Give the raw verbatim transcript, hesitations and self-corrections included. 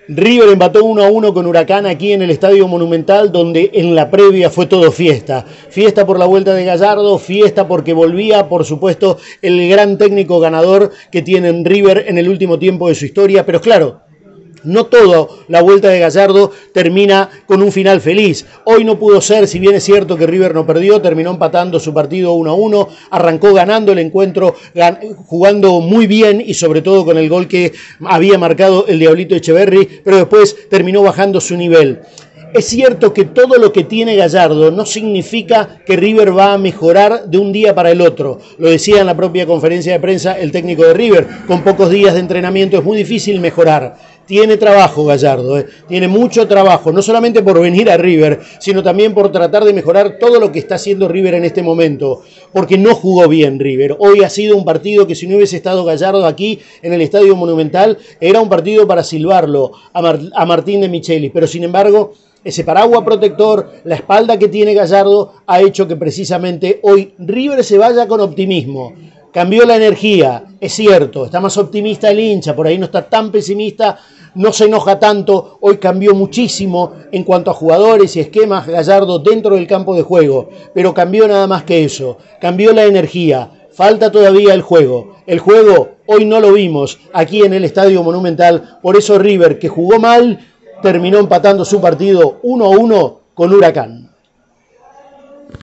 River empató uno a uno con Huracán aquí en el Estadio Monumental, donde en la previa fue todo fiesta. Fiesta por la vuelta de Gallardo, fiesta porque volvía, por supuesto, el gran técnico ganador que tiene en River en el último tiempo de su historia. Pero claro, no toda la vuelta de Gallardo termina con un final feliz. Hoy no pudo ser, si bien es cierto que River no perdió, terminó empatando su partido uno a uno, arrancó ganando el encuentro, jugando muy bien y sobre todo con el gol que había marcado el Diablito Echeverri, pero después terminó bajando su nivel. Es cierto que todo lo que tiene Gallardo no significa que River va a mejorar de un día para el otro. Lo decía en la propia conferencia de prensa el técnico de River, con pocos días de entrenamiento es muy difícil mejorar. Tiene trabajo Gallardo, ¿eh? tiene mucho trabajo, no solamente por venir a River, sino también por tratar de mejorar todo lo que está haciendo River en este momento, porque no jugó bien River. Hoy ha sido un partido que si no hubiese estado Gallardo aquí en el Estadio Monumental, era un partido para silbarlo a, Mar a Martín de Michelis, pero sin embargo, ese paraguas protector, la espalda que tiene Gallardo, ha hecho que precisamente hoy River se vaya con optimismo. Cambió la energía, es cierto, está más optimista el hincha, por ahí no está tan pesimista, no se enoja tanto, hoy cambió muchísimo en cuanto a jugadores y esquemas Gallardo dentro del campo de juego, pero cambió nada más que eso, cambió la energía, falta todavía el juego. El juego hoy no lo vimos aquí en el Estadio Monumental, por eso River, que jugó mal, terminó empatando su partido uno a uno con Huracán.